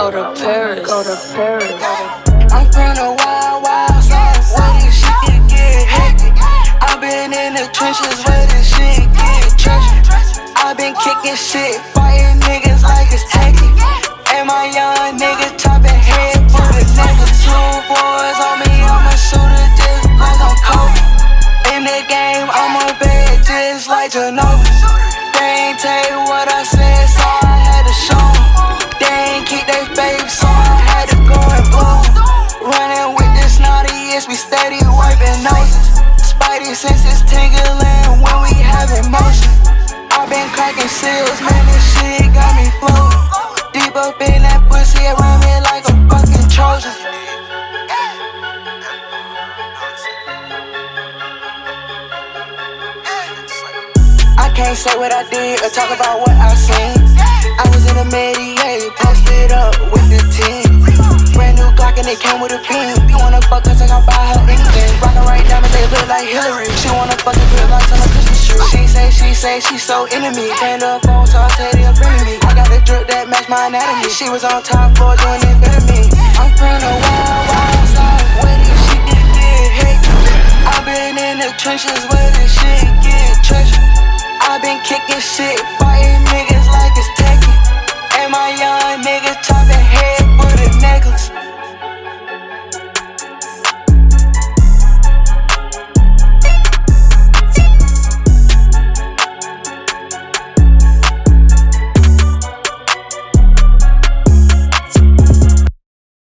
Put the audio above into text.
Go to Paris. Go to Paris. I'm from the wild, wild south, where this shit can get hectic. I've been in the trenches where this shit get trashy. I've been kicking shit, fighting niggas like it's tactic. And my young nigga chopping head for the nigga. 2 boys on me, I'm a shooter just like I'm Kobe. In the game, I'm a bad just like Ginobili. They ain't tell you what I said, so I had to show them. They ain't keep their faith, so I had to go and blow them. Running with this naughty, yes, we steady wiping noses. Spidey senses tingling when we have emotion. I've been cracking seals, man, this shit got me floating. Deep up in that pussy, around me like a fucking Trojan. I can't say what I did or talk about what I seen. I was in a media, posted up with the team. Brand new Glock and it came with a pin. You wanna fuck us, I gon' buy her anything. Rockin' right diamonds, they look like Hillary. She wanna fucking put lights on a Christmas tree. She say she's so into me. Turn the phone, so I'll tell you to bring me. I got a drip that match my anatomy. She was on top floor doing it better me. I'm from the wild, wild south, where this shit get hectic. I've been in the trenches.